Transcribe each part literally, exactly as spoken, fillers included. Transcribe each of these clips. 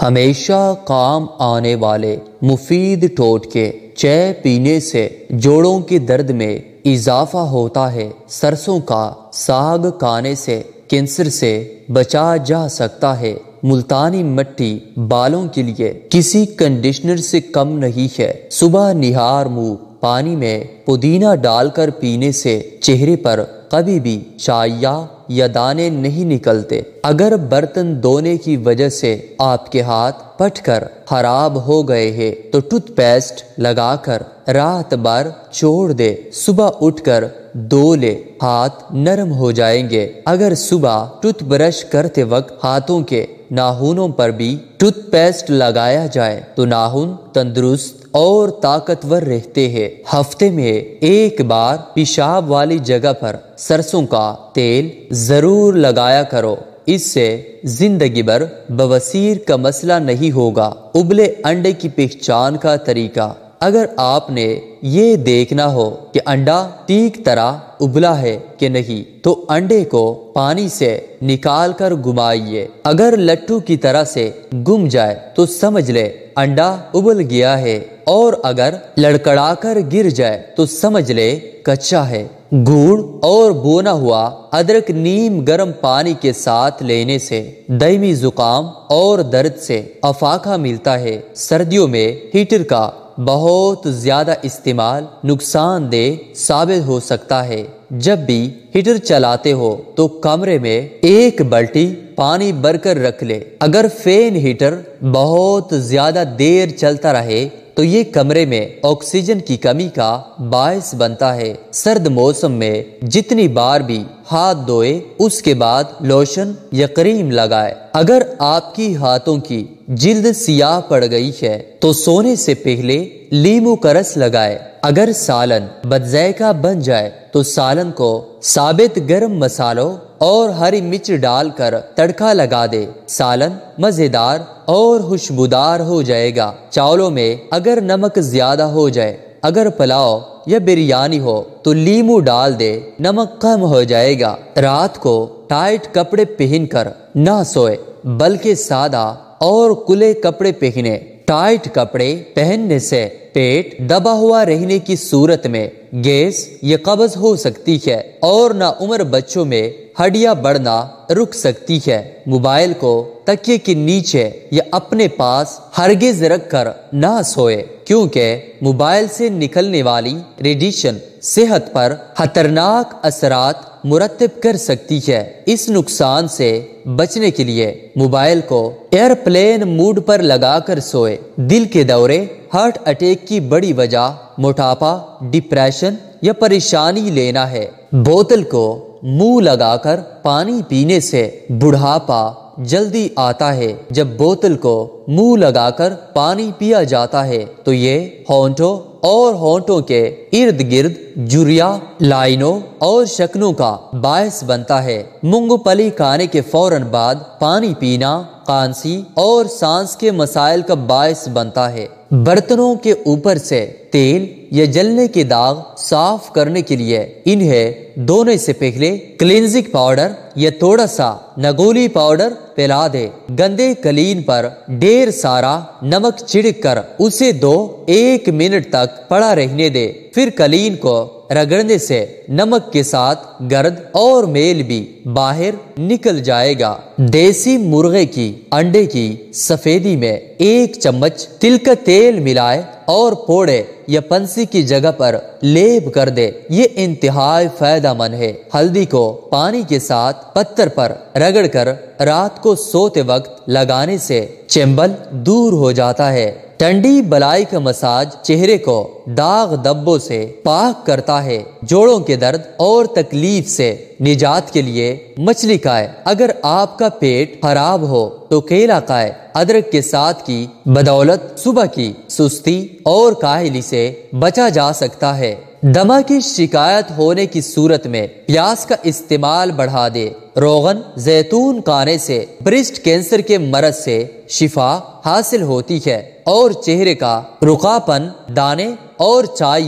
ہمیشہ کام آنے والے مفید ٹوٹکے۔ چائے پینے سے جوڑوں کے درد میں اضافہ ہوتا ہے۔ سرسوں کا ساگ کھانے سے کینسر سے بچا جا سکتا ہے۔ ملتانی مٹی بالوں کے لیے کسی کنڈیشنر سے کم نہیں ہے۔ صبح نہار منہ پانی میں پودینہ ڈال کر پینے سے چہرے پر کبھی بھی چائیا یا دانے نہیں نکلتے۔ اگر برتن دھونے کی وجہ سے آپ کے ہاتھ پھٹ کر خراب ہو گئے ہیں تو ٹوتھ پیسٹ لگا کر رات بھر چھوڑ دے، صبح اٹھ کر دھو لے، ہاتھ نرم ہو جائیں گے۔ اگر صبح ٹوتھ برش کرتے وقت ہاتھوں کے ناخنوں پر بھی ٹوتھ پیسٹ لگایا جائے تو ناخن تندرست اور طاقتور رہتے ہیں۔ ہفتے میں ایک بار پیشاب والی جگہ پر سرسوں کا تیل ضرور لگایا کرو، اس سے زندگی بھر بواسیر کا مسئلہ نہیں ہوگا۔ ابلے انڈے کی پہچان کا طریقہ۔ اگر آپ نے یہ دیکھنا ہو کہ انڈا ٹھیک طرح ابلا ہے کہ نہیں تو انڈے کو پانی سے نکال کر گھمائیے۔ اگر لٹو کی طرح سے گم جائے تو سمجھ لے انڈا ابل گیا ہے، اور اگر لڑکڑا کر گر جائے تو سمجھ لے کچا ہے۔ گڑ اور بونا ہوا ادرک نیم گرم پانی کے ساتھ لینے سے دائمی زکام اور درد سے افاقہ ملتا ہے۔ سردیوں میں ہیٹر کا بہت زیادہ استعمال نقصان دہ ثابت ہو سکتا ہے۔ جب بھی ہیٹر چلاتے ہو تو کمرے میں ایک بالٹی پانی بھر کر رکھ لے۔ اگر فین ہیٹر بہت زیادہ دیر چلتا رہے تو یہ کمرے میں آکسیجن کی کمی کا باعث بنتا ہے۔ سرد موسم میں جتنی بار بھی ہاتھ دھوئے اس کے بعد لوشن یا کریم لگائے۔ اگر آپ کی ہاتھوں کی جلد سیاہ پڑ گئی ہے تو سونے سے پہلے لیمو کا رس لگائے۔ اگر سالن بدذائقہ بن جائے تو سالن کو ثابت گرم مسالوں اور ہری مرچ ڈال کر تڑکا لگا دے، سالن مزیدار اور خوشبودار ہو جائے گا۔ چاولوں میں اگر نمک زیادہ ہو جائے، اگر پلاؤ یا بریانی ہو تو لیمو ڈال دے، نمک کم ہو جائے گا۔ رات کو ٹائٹ کپڑے پہن کر نہ سوئے بلکہ سادہ اور کھلے کپڑے پہنے۔ ٹائٹ کپڑے پہننے سے پیٹ دبا ہوا رہنے کی صورت میں گیس یا قبض ہو سکتی ہے، اور ناعمر بچوں میں ہڈیاں بڑھنا رک سکتی ہے۔ موبائل کو تکیے کے نیچے یا اپنے پاس ہرگز رکھ کر نہ سوئے، کیونکہ موبائل سے نکلنے والی ریڈیشن صحت پر خطرناک اثرات مرتب کر سکتی ہے۔ اس نقصان سے بچنے کے لیے موبائل کو ایئر پلین موڈ پر لگا کر سوئے۔ دل کے دورے، ہارٹ اٹیک کی بڑی وجہ موٹاپا، ڈپریشن یا پریشانی لینا ہے۔ بوتل کو منہ لگا کر پانی پینے سے بڑھاپا جلدی آتا ہے۔ جب بوتل کو منہ لگا کر پانی پیا جاتا ہے تو یہ ہونٹوں اور ہونٹوں کے ارد گرد جھریاں، لائنوں اور شکنوں کا باعث بنتا ہے۔ مونگ پھلی کھانے کے فوراً بعد پانی پینا کھانسی اور سانس کے مسائل کا باعث بنتا ہے۔ برتنوں کے اوپر سے تیل یا جلنے کے داغ صاف کرنے کے لیے انہیں دھونے سے پہلے کلینزنگ پاؤڈر یا تھوڑا سا نگولی پاؤڈر پلا دے۔ گندے قالین پر ڈھیر سارا نمک چھڑک کر اسے دو ایک منٹ تک پڑا رہنے دے، پھر قالین کو رگڑنے سے نمک کے ساتھ گرد اور میل بھی باہر نکل جائے گا۔ دیسی مرغے کی انڈے کی سفیدی میں ایک چمچ تل کا تیل ملائے اور پوڑے یا پنسی کی جگہ پر لیپ کر دے، یہ انتہائی فائدہ مند ہے۔ ہلدی کو پانی کے ساتھ پتھر پر رگڑ کر رات کو سوتے وقت لگانے سے چنبل دور ہو جاتا ہے۔ ٹھنڈی بلائی کا مساج چہرے کو داغ دبوں سے پاک کرتا ہے۔ جوڑوں کے درد اور تکلیف سے نجات کے لیے مچھلی کھائے۔ اگر آپ کا پیٹ خراب ہو تو کیلا کھائے۔ ادرک کے ساتھ کی بدولت صبح کی سستی اور کاہلی سے بچا جا سکتا ہے۔ دمہ کی شکایت ہونے کی صورت میں پیاز کا استعمال بڑھا دے۔ روغن زیتون کھانے سے بریسٹ کینسر کے مرض سے شفا حاصل ہوتی ہے اور چہرے کا رکھاپن، دانے اور چائیا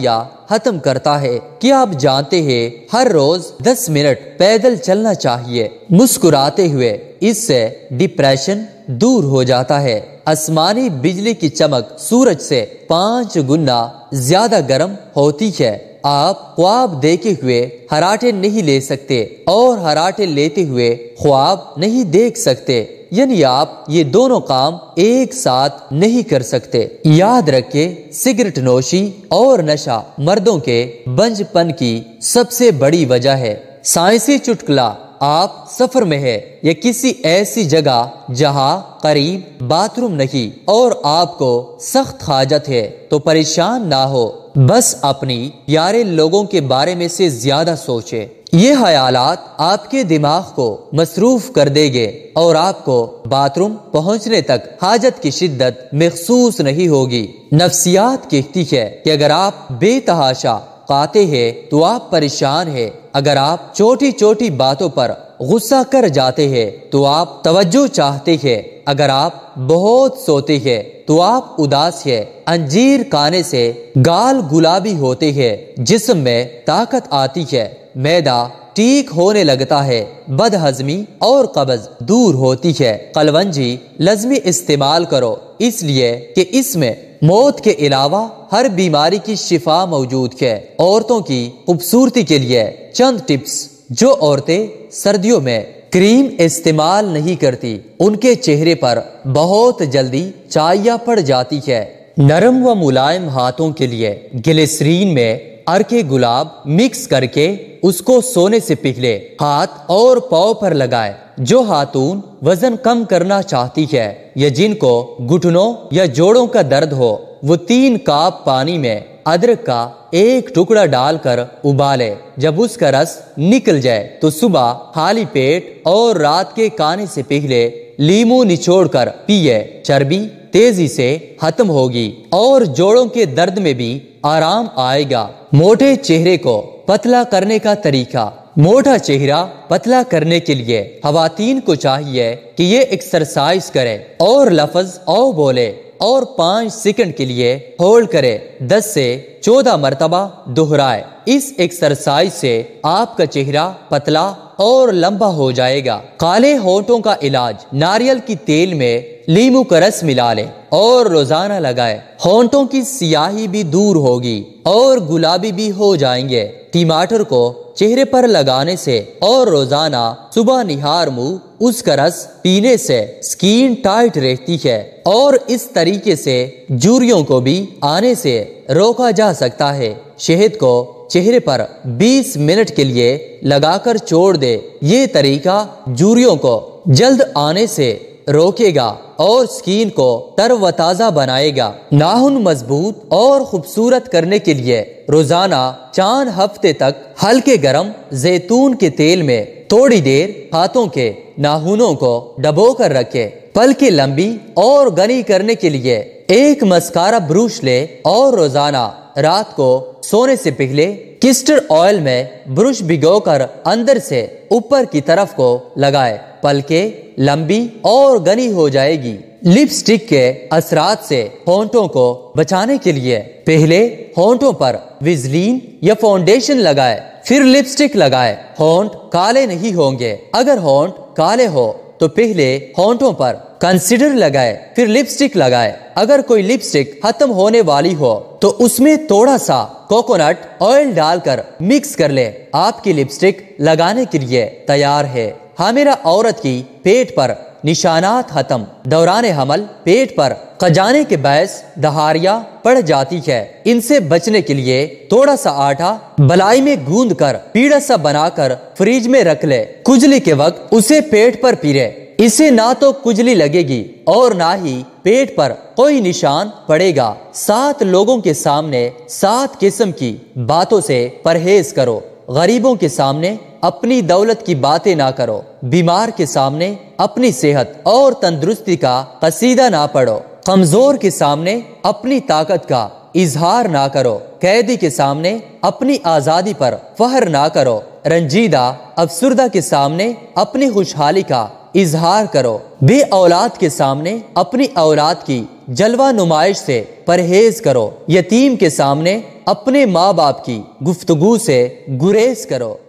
ختم کرتا ہے۔ کیا آپ جانتے ہیں ہر روز دس منٹ پیدل چلنا چاہیے؟ مسکراتے ہوئے اس سے ڈپریشن دور ہو جاتا ہے۔ آسمانی بجلی کی چمک سورج سے پانچ گنا زیادہ گرم ہوتی ہے۔ آپ خواب دیکھے ہوئے ہراٹے نہیں لے سکتے اور ہراٹے لیتے ہوئے خواب نہیں دیکھ سکتے، یعنی آپ یہ دونوں کام ایک ساتھ نہیں کر سکتے۔ یاد رکھیں، سگریٹ نوشی اور نشہ مردوں کے بنج پن کی سب سے بڑی وجہ ہے۔ سائنسی چٹکلا، آپ سفر میں ہے یا کسی ایسی جگہ جہاں قریب باتھ روم نہیں اور آپ کو سخت حاجت ہے تو پریشان نہ ہو، بس اپنی پیارے لوگوں کے بارے میں سے زیادہ سوچے۔ یہ خیالات آپ کے دماغ کو مصروف کر دیں گے اور آپ کو باتھ روم پہنچنے تک حاجت کی شدت محسوس نہیں ہوگی۔ نفسیات کہتی ہے کہ اگر آپ بے تحاشا کھاتے ہیں تو آپ پریشان ہیں، اگر آپ چھوٹی چھوٹی باتوں پر غصہ کر جاتے ہیں تو آپ توجہ چاہتے ہیں، اگر آپ بہت سوتے ہیں تو آپ اداس ہیں۔ انجیر کھانے سے گال گلابی ہوتے ہیں، جسم میں طاقت آتی ہے، معدہ ٹھیک ہونے لگتا ہے، بد ہضمی اور قبض دور ہوتی ہے۔ قلونجی لازمی استعمال کرو، اس لیے کہ اس میں موت کے علاوہ ہر بیماری کی شفا موجود ہے۔ عورتوں کی خوبصورتی کے لیے چند ٹپس۔ جو عورتیں سردیوں میں کریم استعمال نہیں کرتی ان کے چہرے پر بہت جلدی چائیا پڑ جاتی ہے۔ نرم و ملائم ہاتھوں کے لیے گلیسرین میں ارکے گلاب مکس کر کے اس کو سونے سے پہلے ہاتھ اور پاؤں پر لگائے۔ جو خاتون وزن کم کرنا چاہتی ہے یا جن کو گھٹنوں یا جوڑوں کا درد ہو، وہ تین کپ پانی میں ادرک کا ایک ٹکڑا ڈال کر ابالے۔ جب اس کا رس نکل جائے تو صبح خالی پیٹ اور رات کے کھانے سے پہلے لیمو نچوڑ کر پیے۔ چربی تیزی سے ختم ہوگی اور جوڑوں کے درد میں بھی آرام آئے گا۔ موٹے چہرے کو پتلا کرنے کا طریقہ۔ موٹا چہرہ پتلا کرنے کے لیے خواتین کو چاہیے کہ یہ ایکسرسائز کرے اور لفظ او بولے اور پانچ سیکنڈ کے لیے ہولڈ کرے، دس سے چودہ مرتبہ دہرائے۔ اس ایکسرسائز سے آپ کا چہرہ پتلا اور لمبا ہو جائے گا۔ کالے ہونٹوں کا علاج، ناریل کی تیل میں لیمو کا رس ملا لے اور روزانہ لگائے۔ ہونٹوں کی سیاہی بھی دور ہوگی اور گلابی بھی ہو جائیں گے۔ ٹماٹر کو چہرے پر لگانے سے اور روزانہ صبح نہار منہ اس کا رس پینے سے سکین ٹائٹ رہتی ہے اور اس طریقے سے جھریوں کو بھی آنے سے روکا جا سکتا ہے۔ شہد کو چہرے پر بیس منٹ کے لیے لگا کر چھوڑ دے۔ یہ طریقہ جھریوں کو جلد آنے سے روکے گا اور سکین کو تر و تازہ بنائے گا۔ ناخن مضبوط اور خوبصورت کرنے کے لیے روزانہ چار ہفتے تک ہلکے گرم زیتون کے تیل میں تھوڑی دیر ہاتھوں کے ناخنوں کو ڈبو کر رکھے۔ پلکیں لمبی اور گھنی کرنے کے لیے ایک مسکارا بروش لے اور روزانہ رات کو سونے سے پہلے کسٹر آئل میں برش بھگو کر اندر سے اوپر کی طرف کو لگائے۔ پلکیں لمبی اور گھنی ہو جائے گی۔ لپسٹک کے اثرات سے ہونٹوں کو بچانے کے لیے پہلے ہونٹوں پر ویزلین یا فاؤنڈیشن لگائے، پھر لپسٹک لگائے۔ ہونٹ کالے نہیں ہوں گے۔ اگر ہونٹ کالے ہو تو پہلے ہونٹوں پر کنسیلر لگائے، پھر لپسٹک لگائے۔ اگر کوئی لپسٹک ختم ہونے والی ہو تو اس میں تھوڑا سا کوکونٹ آئل ڈال کر مکس کر لے۔ آپ کی لپسٹک لگانے کے لیے تیار ہے۔ حاملہ عورت کی پیٹ پر نشانات ختم۔ دوران حمل پیٹ پر کھجانے کے باعث دھاریاں پڑ جاتی ہے۔ ان سے بچنے کے لیے تھوڑا سا آٹا بلائی میں گوندھ کر پیڑا سا بنا کر فریج میں رکھ لے۔ کھجلی کے وقت اسے پیٹ پر پیرے، اسے نہ تو کھجلی لگے گی اور نہ ہی پیٹ پر کوئی نشان پڑے گا۔ سات لوگوں کے سامنے سات قسم کی باتوں سے پرہیز کرو۔ غریبوں کے سامنے اپنی دولت کی باتیں نہ کرو۔ بیمار کے سامنے اپنی صحت اور تندرستی کا قصیدہ نہ پڑھو۔ کمزور کے سامنے اپنی طاقت کا اظہار نہ کرو۔ قیدی کے سامنے اپنی آزادی پر فخر نہ کرو۔ رنجیدہ افسردہ کے سامنے اپنی خوشحالی کا اظہار کرو۔ بے اولاد کے سامنے اپنی اولاد کی جلوہ نمائش سے پرہیز کرو، یتیم کے سامنے اپنے ماں باپ کی گفتگو سے گریز کرو۔